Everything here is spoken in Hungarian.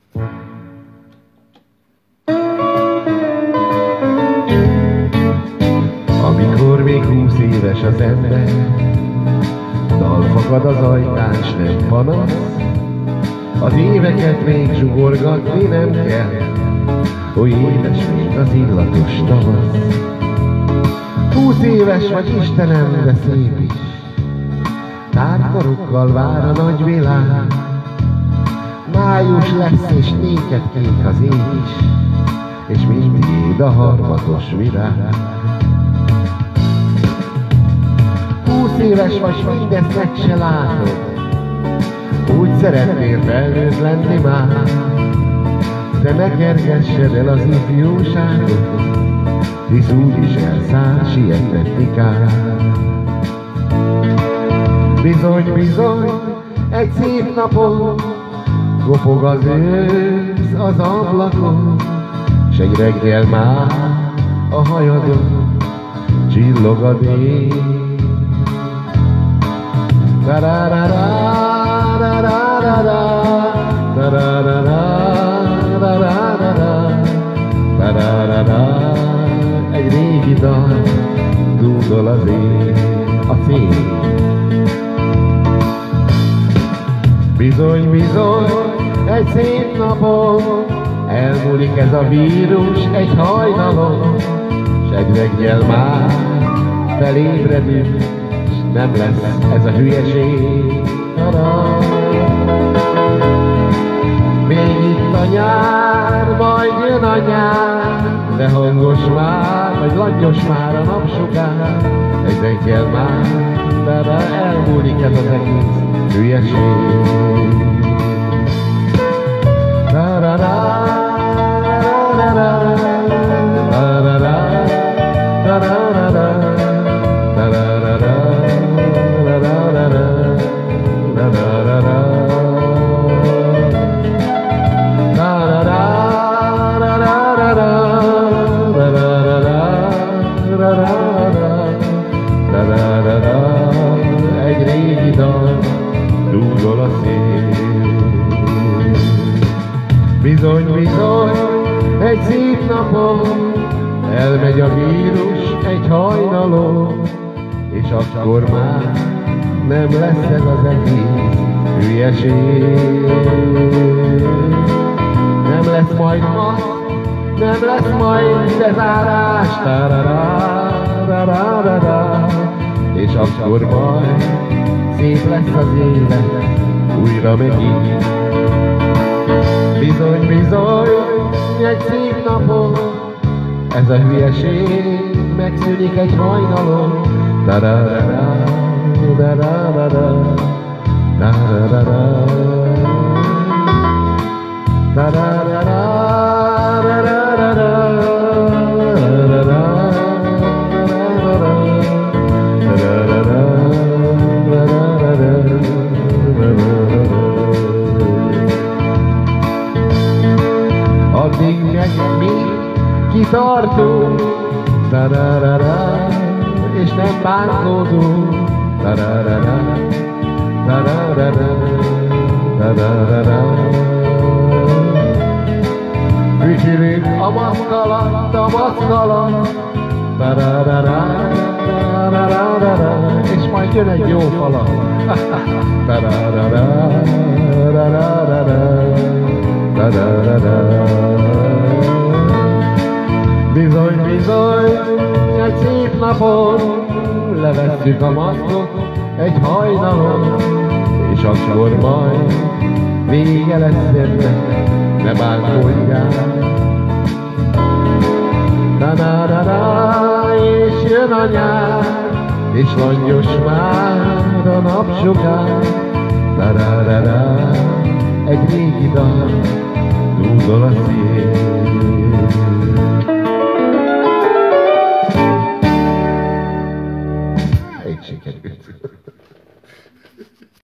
Amikor még 20 éves az ember, dal fakad az ajtán, s nem panasz, az éveket még zsugorgatni nem kell, oly édes még az illatos tavasz. 20 éves vagy, Istenem, de szép is, tárkarokkal vár a nagy világ. Május lesz, és néked kék az ég is, és mindig a harmatos virág. 20 éves vagy, mindezt meg se látod, úgy szeretnél felnőtt lenni már, de ne kergessed el az ifjúságot, hisz úgyis elszáll, sietni kár. Bizony, bizony, egy szép napon kopog az ősz az ablakon, s egy reggel már a hajadon csillog a dél. Egy régi dal dúdol az ég, a cél. Bizony, bizony, egy szép napon elmúlik ez a vírus egy hajnalon, s egy reggel már felébredünk, s nem lesz ez a hülyeség. Még itt a nyár, majd jön a nyár, de hangos már, vagy langyos már a napsugár. Egy reggel már, de elmúlik ez az egész hülyeség. Egy régi dal dúdol a szél. Bizony, bizony, egy szép napon elmegy a vírus egy hajnalon, és akkor már nem lesz ez az egész hülyeség. Nem lesz majd maszk, nem lesz majd bezárás, és akkor majd szép lesz az élet újra megint. Bizony, bizony, egy szép napon ez a hülyeség megszűnik egy hajnalon. Addig meg mi kitartunk, és nem bánkódunk. Fütyülünk a maszk alatt, a maszk alatt, és majd jön egy jó falat. Bizony, bizony, egy szép napon levesszük a maszkot egy hajnalon, és akkor majd vége lesz ennek, ne bánkodjál. És jön a nyár, és langyos már a napsugár. Egy régi dal dúdol a szél.